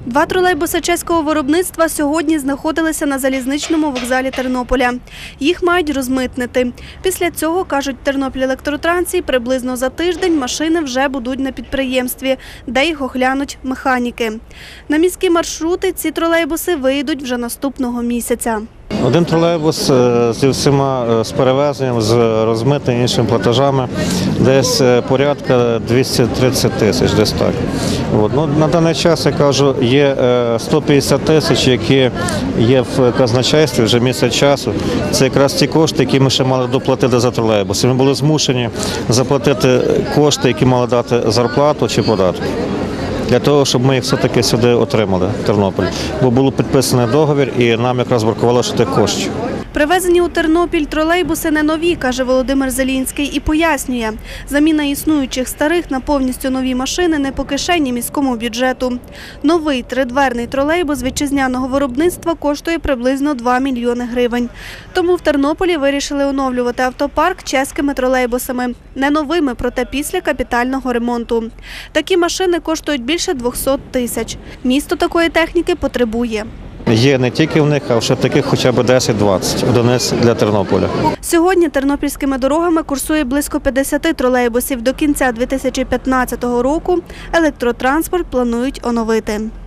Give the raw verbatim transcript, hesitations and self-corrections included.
Два тролейбуси чеського виробництва сьогодні знаходилися на залізничному вокзалі Тернополя. Їх мають розмитнити. Після цього, кажуть Тернопільелектротрансі, приблизно за тиждень машини вже будуть на підприємстві, де їх оглянуть механіки. На міські маршрути ці тролейбуси вийдуть вже наступного місяця. Один тролейбус зі всіма, з перевезенням, з розмитненням, іншими платежами, десь порядка двісті тридцять тисяч, десь так. От. Ну, на даний час, я кажу, є сто п'ятдесят тисяч, які є в казначействі вже місяць часу. Це якраз ті кошти, які ми ще мали доплатити за тролейбуси. Ми були змушені заплатити кошти, які мали дати зарплату чи податки, для того, щоб ми їх все-таки сюди отримали, в Тернопіль. Бо було підписаний договір і нам якраз бракувало ще тих коштів. Привезені у Тернопіль тролейбуси не нові, каже Володимир Зелінський, і пояснює, заміна існуючих старих на повністю нові машини не по кишені міському бюджету. Новий тридверний тролейбус вітчизняного виробництва коштує приблизно два мільйони гривень. Тому в Тернополі вирішили оновлювати автопарк чеськими тролейбусами. Не новими, проте після капітального ремонту. Такі машини коштують більше двохсот тисяч. Місто такої техніки потребує. Є не тільки в них, а ще таких хоча б десять-двадцять одиниць для Тернополя. Сьогодні тернопільськими дорогами курсує близько п'ятдесят тролейбусів. До кінця дві тисячі п'ятнадцятого року електротранспорт планують оновити.